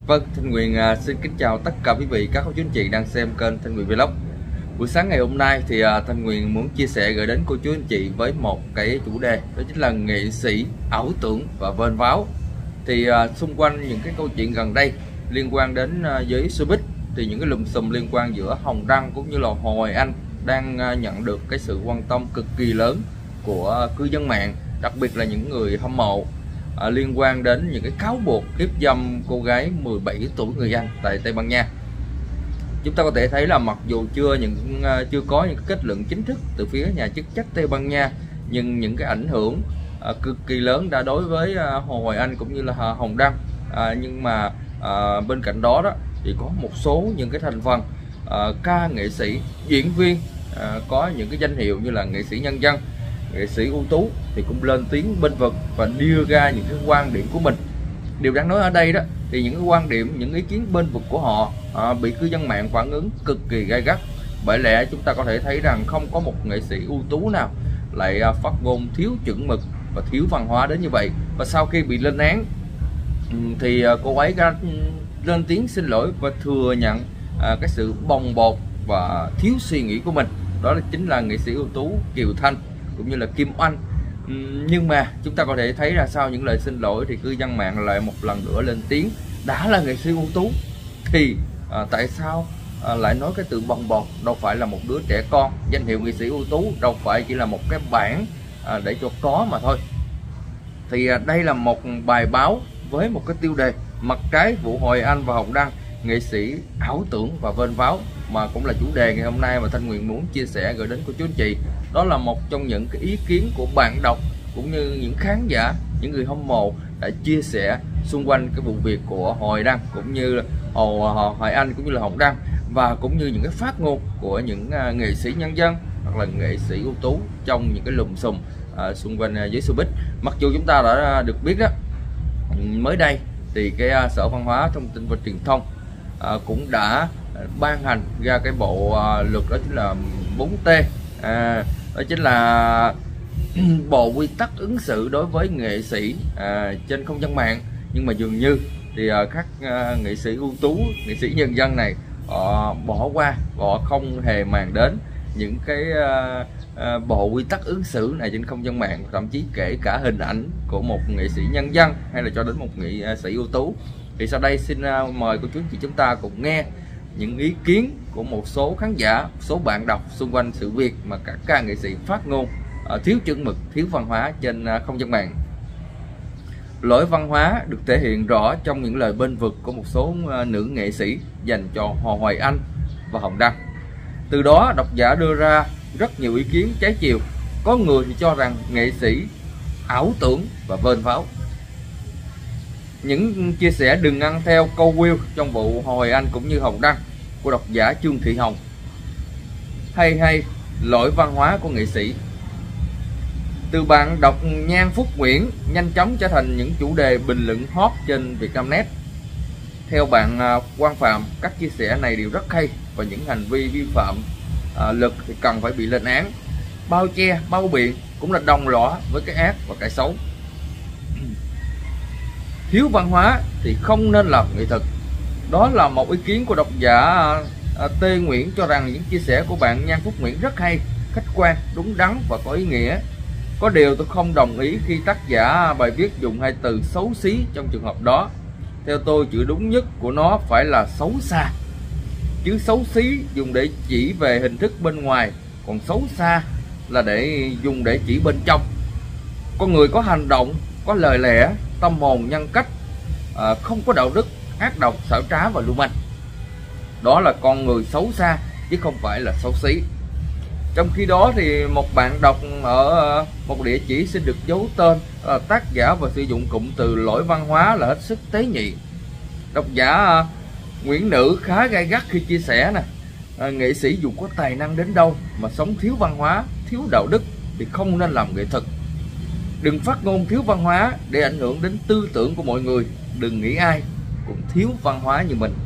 Vâng, Thanh Quyền xin kính chào tất cả quý vị, các cô chú anh chị đang xem kênh Thanh Quyền Vlog. Buổi sáng ngày hôm nay thì Thanh Quyền muốn chia sẻ gửi đến cô chú anh chị với một cái chủ đề, đó chính là nghệ sĩ ảo tưởng và vênh váo. Thì xung quanh những cái câu chuyện gần đây liên quan đến giới showbiz, thì những cái lùm xùm liên quan giữa Hồng Đăng cũng như là Hồ Hoài Anh đang nhận được cái sự quan tâm cực kỳ lớn của cư dân mạng, đặc biệt là những người hâm mộ. Liên quan đến những cái cáo buộc hiếp dâm cô gái 17 tuổi người Anh tại Tây Ban Nha. Chúng ta có thể thấy là mặc dù chưa có những kết luận chính thức từ phía nhà chức trách Tây Ban Nha, nhưng những cái ảnh hưởng cực kỳ lớn đã đối với Hồ Hoài Anh cũng như là Hồng Đăng. Nhưng mà bên cạnh đó thì có một số những cái thành phần ca nghệ sĩ, diễn viên có những cái danh hiệu như là nghệ sĩ nhân dân, nghệ sĩ ưu tú thì cũng lên tiếng bênh vực và đưa ra những cái quan điểm của mình. Điều đáng nói ở đây thì những cái quan điểm, những ý kiến bênh vực của họ bị cư dân mạng phản ứng cực kỳ gay gắt. Bởi lẽ chúng ta có thể thấy rằng không có một nghệ sĩ ưu tú nào lại phát ngôn thiếu chuẩn mực và thiếu văn hóa đến như vậy. Và sau khi bị lên án thì cô ấy đã lên tiếng xin lỗi và thừa nhận cái sự bồng bột và thiếu suy nghĩ của mình. Đó chính là nghệ sĩ ưu tú Kiều Thanh cũng như là Kim Oanh. Nhưng mà chúng ta có thể thấy là sau những lời xin lỗi thì cư dân mạng lại một lần nữa lên tiếng, đã là nghệ sĩ ưu tú thì tại sao lại nói cái từ bồng bột? Đâu phải là một đứa trẻ con. Danh hiệu nghệ sĩ ưu tú đâu phải chỉ là một cái bảng để cho có mà thôi. Thì đây là một bài báo với một cái tiêu đề mặt trái vụ Hoài Anh và Hồng Đăng, nghệ sĩ ảo tưởng và vênh váo, mà cũng là chủ đề ngày hôm nay mà Thanh Quyền muốn chia sẻ gửi đến cô chú anh chị. Đó là một trong những cái ý kiến của bạn đọc cũng như những khán giả, những người hâm mộ đã chia sẻ xung quanh cái vụ việc của Hoài Đăng cũng như Hoài Anh cũng như là Hồng Đăng, và cũng như những cái phát ngôn của những nghệ sĩ nhân dân hoặc là nghệ sĩ ưu tú trong những cái lùm xùm xung quanh giới showbiz. Mặc dù chúng ta đã được biết mới đây thì cái Sở Văn hóa, Thông tin và Truyền thông cũng đã ban hành ra cái bộ luật, đó chính là 4T, đó chính là bộ quy tắc ứng xử đối với nghệ sĩ trên không gian mạng. Nhưng mà dường như thì các nghệ sĩ ưu tú, nghệ sĩ nhân dân này họ bỏ qua, họ không hề màng đến những cái bộ quy tắc ứng xử này trên không gian mạng, thậm chí kể cả hình ảnh của một nghệ sĩ nhân dân hay là cho đến một nghệ sĩ ưu tú. Thì sau đây xin mời cô chú chị chúng ta cùng nghe những ý kiến của một số khán giả, một số bạn đọc xung quanh sự việc mà các ca nghệ sĩ phát ngôn thiếu chuẩn mực, thiếu văn hóa trên không gian mạng. Lỗi văn hóa được thể hiện rõ trong những lời bênh vực của một số nữ nghệ sĩ dành cho Hồ Hoài Anh và Hồng Đăng. Từ đó độc giả đưa ra rất nhiều ý kiến trái chiều. Có người thì cho rằng nghệ sĩ ảo tưởng và vênh váo. Những chia sẻ đừng ăn theo câu view trong vụ Hồ Hoài Anh cũng như Hồng Đăng của độc giả Trương Thị Hồng. Hay lỗi văn hóa của nghệ sĩ. Từ bạn đọc Nhan Phúc Nguyễn nhanh chóng trở thành những chủ đề bình luận hot trên Vietnamnet. Theo bạn Quang Phạm, các chia sẻ này đều rất hay và những hành vi vi phạm luật thì cần phải bị lên án. Bao che, bao biện cũng là đồng lõa với cái ác và cái xấu. Thiếu văn hóa thì không nên làm nghệ thuật. Đó là một ý kiến của độc giả T. Nguyễn, cho rằng những chia sẻ của bạn Nhan Phúc Nguyễn rất hay, khách quan, đúng đắn và có ý nghĩa. Có điều tôi không đồng ý khi tác giả bài viết dùng hai từ xấu xí trong trường hợp đó. Theo tôi, chữ đúng nhất của nó phải là xấu xa. Chứ xấu xí dùng để chỉ về hình thức bên ngoài, còn xấu xa là dùng để chỉ bên trong. Con người có hành động, có lời lẽ, tâm hồn, nhân cách, không có đạo đức, ác độc, xảo trá và lưu manh. Đó là con người xấu xa chứ không phải là xấu xí. Trong khi đó thì một bạn đọc ở một địa chỉ xin được giấu tên, tác giả và sử dụng cụm từ lỗi văn hóa là hết sức tế nhị. Độc giả Nguyễn Nữ khá gay gắt khi chia sẻ nghệ sĩ dù có tài năng đến đâu mà sống thiếu văn hóa, thiếu đạo đức thì không nên làm nghệ thuật. Đừng phát ngôn thiếu văn hóa để ảnh hưởng đến tư tưởng của mọi người. Đừng nghĩ ai cũng thiếu văn hóa như mình.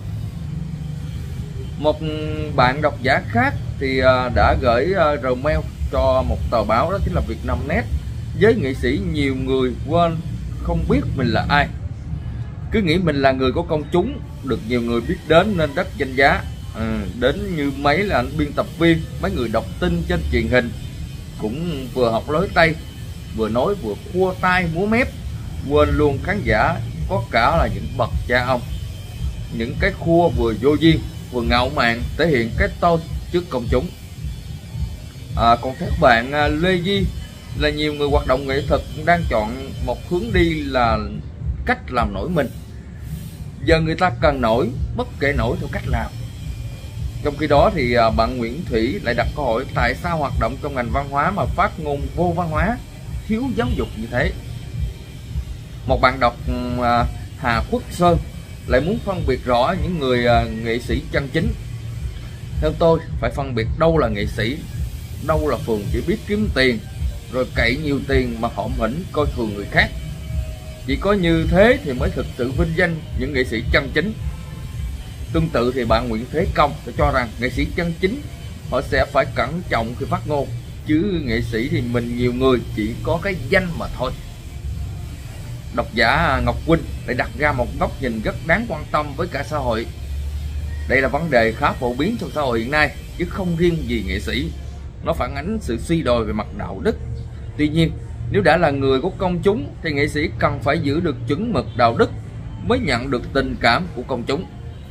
Một bạn độc giả khác thì đã gửi Gmail cho một tờ báo, đó chính là Vietnamnet. Giới nghệ sĩ nhiều người quên không biết mình là ai. Cứ nghĩ mình là người có công chúng, được nhiều người biết đến nên rất danh giá. Đến như mấy là anh biên tập viên, mấy người đọc tin trên truyền hình cũng vừa học lối Tây, vừa nói vừa khua tay múa mép, quên luôn khán giả có cả là những bậc cha ông. Những cái khua vừa vô duyên vừa ngạo mạn, thể hiện cái tôi trước công chúng. Còn các bạn Lê Di là nhiều người hoạt động nghệ thuật đang chọn một hướng đi là cách làm nổi mình. Giờ người ta cần nổi, bất kể nổi theo cách nào. Trong khi đó thì bạn Nguyễn Thủy lại đặt câu hỏi tại sao hoạt động trong ngành văn hóa mà phát ngôn vô văn hóa, thiếu giáo dục như thế. Một bạn đọc Hà Quốc Sơn lại muốn phân biệt rõ những người nghệ sĩ chân chính. Theo tôi, phải phân biệt đâu là nghệ sĩ, đâu là phường chỉ biết kiếm tiền rồi cậy nhiều tiền mà hõm hỉnh coi thường người khác. Chỉ có như thế thì mới thực sự vinh danh những nghệ sĩ chân chính. Tương tự thì bạn Nguyễn Thế Công đã cho rằng nghệ sĩ chân chính họ sẽ phải cẩn trọng khi phát ngôn, chứ nghệ sĩ thì mình nhiều người chỉ có cái danh mà thôi. Độc giả Ngọc Quynh lại đặt ra một góc nhìn rất đáng quan tâm với cả xã hội. Đây là vấn đề khá phổ biến trong xã hội hiện nay, chứ không riêng gì nghệ sĩ. Nó phản ánh sự suy đồi về mặt đạo đức. Tuy nhiên, nếu đã là người của công chúng thì nghệ sĩ cần phải giữ được chuẩn mực đạo đức mới nhận được tình cảm của công chúng.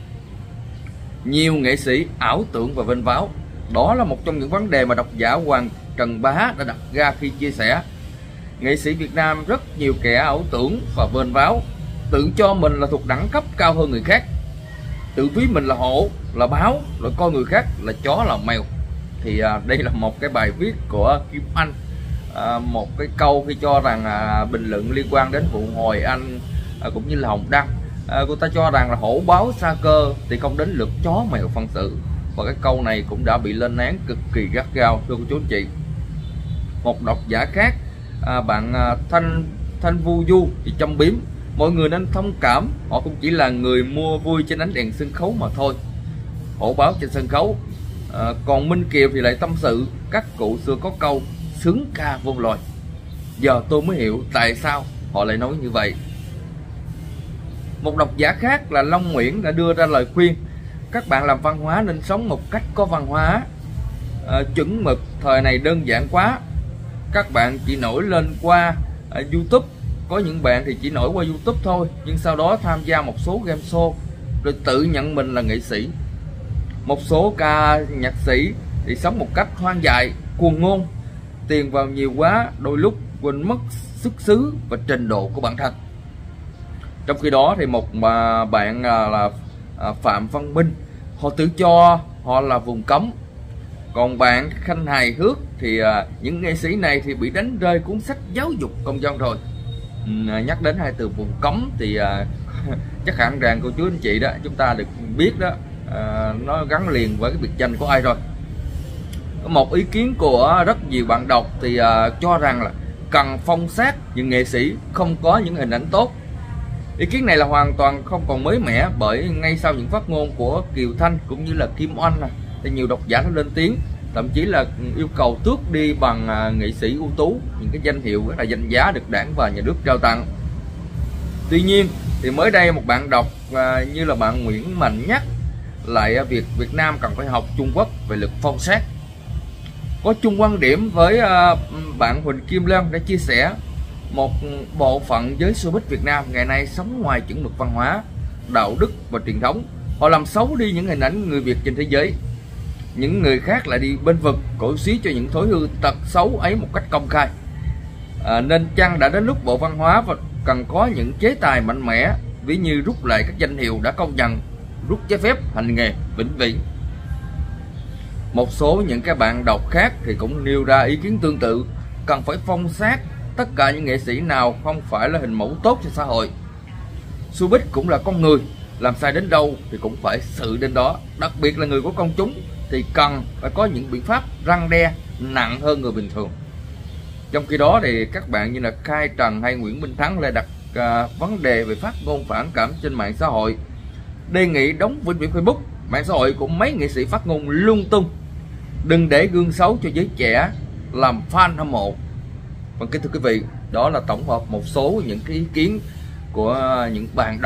Nhiều nghệ sĩ ảo tưởng và vênh váo. Đó là một trong những vấn đề mà độc giả Hoàng Trần Bá đã đặt ra khi chia sẻ. Nghệ sĩ Việt Nam rất nhiều kẻ ảo tưởng và vênh váo, tự cho mình là thuộc đẳng cấp cao hơn người khác, tự ví mình là hổ, là báo, rồi coi người khác là chó, là mèo. Thì đây là một cái bài viết của Kim Anh, một cái câu khi cho rằng bình luận liên quan đến vụ Hồi Anh cũng như là Hồng Đăng. Cô ta cho rằng là hổ báo sa cơ thì không đến lượt chó mèo phân xử, và cái câu này cũng đã bị lên án cực kỳ gắt gao, thưa cô chú anh chị. Một độc giả khác, bạn Thanh Vu Du thì châm biếm mọi người nên thông cảm, họ cũng chỉ là người mua vui trên ánh đèn sân khấu mà thôi. Hổ báo trên sân khấu. Còn Minh Kiều thì lại tâm sự các cụ xưa có câu sướng ca vô loài. Giờ tôi mới hiểu tại sao họ lại nói như vậy. Một độc giả khác là Long Nguyễn đã đưa ra lời khuyên các bạn làm văn hóa nên sống một cách có văn hóa. Chuẩn mực thời này đơn giản quá, các bạn chỉ nổi lên qua YouTube. Có những bạn thì chỉ nổi qua YouTube thôi, nhưng sau đó tham gia một số game show rồi tự nhận mình là nghệ sĩ. Một số ca nhạc sĩ thì sống một cách hoang dại, cuồng ngôn, tiền vào nhiều quá, đôi lúc quên mất xuất xứ và trình độ của bản thân. Trong khi đó thì một bạn là Phạm Văn Minh, họ tự cho họ là vùng cấm. Còn bạn Khanh hài hước thì những nghệ sĩ này thì bị đánh rơi cuốn sách giáo dục công dân rồi. Nhắc đến hai từ vùng cấm thì chắc hẳn rằng cô chú anh chị đó, chúng ta được biết đó, nó gắn liền với cái biệt danh của ai rồi. Có một ý kiến của rất nhiều bạn đọc thì cho rằng là cần phong sát những nghệ sĩ không có những hình ảnh tốt. Ý kiến này là hoàn toàn không còn mới mẻ, bởi ngay sau những phát ngôn của Kiều Thanh cũng như là Kim Oanh thì nhiều độc giả đã lên tiếng, thậm chí là yêu cầu tước đi bằng nghệ sĩ ưu tú, những cái danh hiệu rất là danh giá được Đảng và Nhà nước trao tặng. Tuy nhiên thì mới đây một bạn đọc như là bạn Nguyễn Mạnh nhắc lại việc Việt Nam cần phải học Trung Quốc về luật phong sát. Có chung quan điểm với bạn Huỳnh Kim Lân đã chia sẻ, một bộ phận giới showbiz Việt Nam ngày nay sống ngoài chuẩn mực văn hóa, đạo đức và truyền thống. Họ làm xấu đi những hình ảnh người Việt trên thế giới. Những người khác lại đi bên vực, cổ suý cho những thói hư tật xấu ấy một cách công khai. Nên chăng đã đến lúc Bộ Văn hóa và cần có những chế tài mạnh mẽ, ví như rút lại các danh hiệu đã công nhận, rút giấy phép hành nghề vĩnh viễn. Một số những cái bạn đọc khác thì cũng nêu ra ý kiến tương tự, cần phải phong sát tất cả những nghệ sĩ nào không phải là hình mẫu tốt cho xã hội. Showbiz cũng là con người, làm sai đến đâu thì cũng phải xử đến đó. Đặc biệt là người của công chúng thì cần phải có những biện pháp răn đe nặng hơn người bình thường. Trong khi đó thì các bạn như là Khai Trần hay Nguyễn Minh Thắng lại đặt vấn đề về phát ngôn phản cảm trên mạng xã hội, đề nghị đóng vĩnh viễn Facebook. Mạng xã hội của mấy nghệ sĩ phát ngôn lung tung, đừng để gương xấu cho giới trẻ làm fan hâm mộ. Và kính thưa quý vị, đó là tổng hợp một số những cái ý kiến của những bạn đọc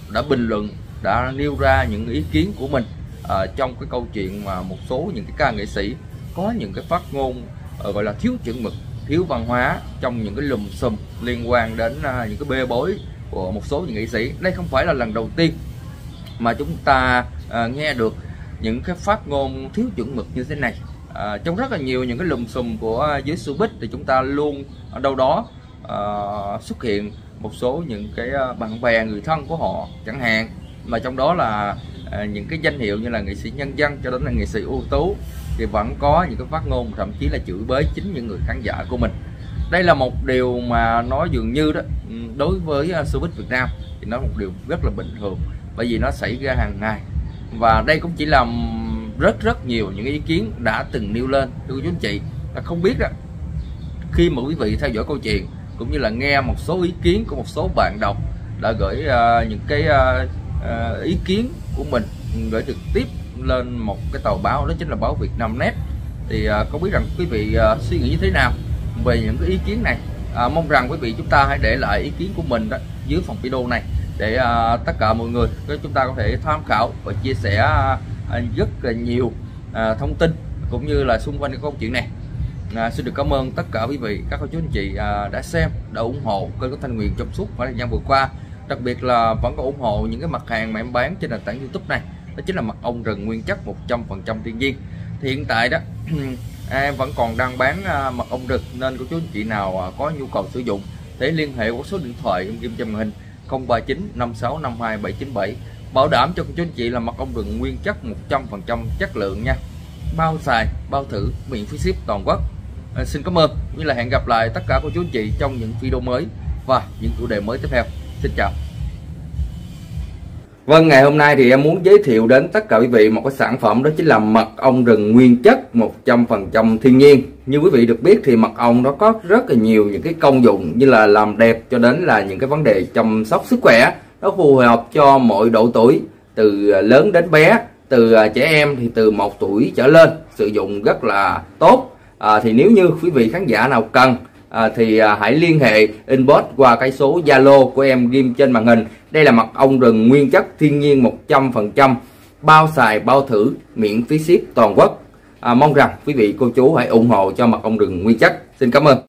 đã bình luận, đã nêu ra những ý kiến của mình trong cái câu chuyện mà một số những cái ca nghệ sĩ có những cái phát ngôn gọi là thiếu chuẩn mực, thiếu văn hóa trong những cái lùm xùm liên quan đến những cái bê bối của một số những nghệ sĩ. Đây không phải là lần đầu tiên mà chúng ta nghe được những cái phát ngôn thiếu chuẩn mực như thế này. Trong rất là nhiều những cái lùm xùm của giới showbiz thì chúng ta luôn ở đâu đó xuất hiện một số những cái bạn bè, người thân của họ chẳng hạn, mà trong đó là những cái danh hiệu như là nghệ sĩ nhân dân cho đến là nghệ sĩ ưu tú thì vẫn có những cái phát ngôn thậm chí là chửi bới chính những người khán giả của mình. Đây là một điều mà nó dường như đó, đối với showbiz Việt Nam thì nó một điều rất là bình thường, bởi vì nó xảy ra hàng ngày. Và đây cũng chỉ là rất nhiều những ý kiến đã từng nêu lên. Thưa quý anh chị, không biết đó, khi mà quý vị theo dõi câu chuyện cũng như là nghe một số ý kiến của một số bạn đọc đã gửi những cái ý kiến của mình gửi trực tiếp lên một cái tờ báo, đó chính là báo Vietnamnet, thì không biết rằng quý vị suy nghĩ như thế nào về những cái ý kiến này. Mong rằng quý vị chúng ta hãy để lại ý kiến của mình đó dưới phần video này để tất cả mọi người chúng ta có thể tham khảo và chia sẻ rất là nhiều thông tin cũng như là xung quanh cái câu chuyện này. Xin được cảm ơn tất cả quý vị, các cô chú anh chị đã xem, đã ủng hộ kênh của Thanh Nguyên trong suốt khoảng thời gian vừa qua. Đặc biệt là vẫn còn ủng hộ những cái mặt hàng mà em bán trên nền tảng YouTube này, đó chính là mật ong rừng nguyên chất 100% thiên nhiên. Thì hiện tại đó em vẫn còn đang bán mật ong rừng, nên cô chú anh chị nào có nhu cầu sử dụng để liên hệ qua số điện thoại em ghi trên màn hình 039 5652 797, bảo đảm cho cô chú anh chị là mật ong rừng nguyên chất 100% chất lượng nha, bao xài bao thử, miễn phí ship toàn quốc. Xin cảm ơn, như là hẹn gặp lại tất cả cô chú anh chị trong những video mới và những chủ đề mới tiếp theo. Xin chào. Vâng, ngày hôm nay thì em muốn giới thiệu đến tất cả quý vị một cái sản phẩm, đó chính là mật ong rừng nguyên chất 100% thiên nhiên. Như quý vị được biết thì mật ong nó có rất là nhiều những cái công dụng, như là làm đẹp cho đến là những cái vấn đề chăm sóc sức khỏe. Nó phù hợp cho mọi độ tuổi, từ lớn đến bé, từ trẻ em thì từ 1 tuổi trở lên, sử dụng rất là tốt. Thì nếu như quý vị khán giả nào cần thì hãy liên hệ inbox qua cái số Zalo của em ghim trên màn hình. Đây là mật ong rừng nguyên chất thiên nhiên 100%, bao xài bao thử, miễn phí ship toàn quốc. Mong rằng quý vị cô chú hãy ủng hộ cho mật ong rừng nguyên chất. Xin cảm ơn.